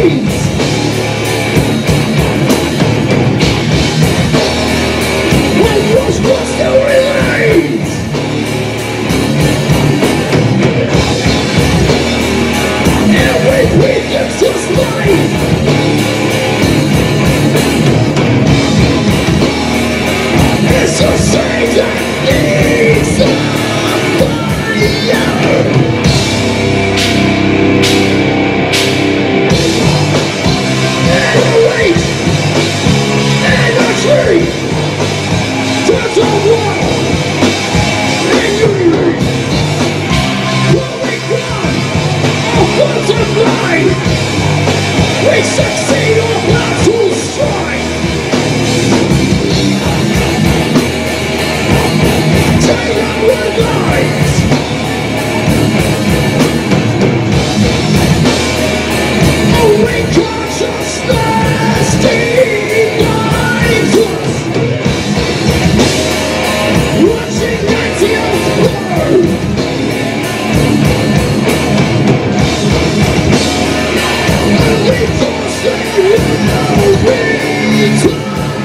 remains. When yours was still remains. And we can just life. It's a shame that needs a fire. And a weight, and a tree, turns a wall, and you growing ground of butterfly. We succeed or not to strike. Take our lives. Only consciousness denies us. Watching ideals burn. And we thought they will return.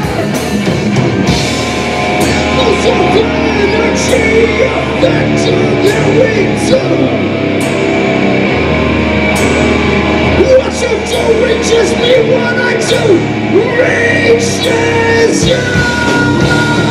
Most of the energy affected their return. What you do reaches me, what I do reaches you.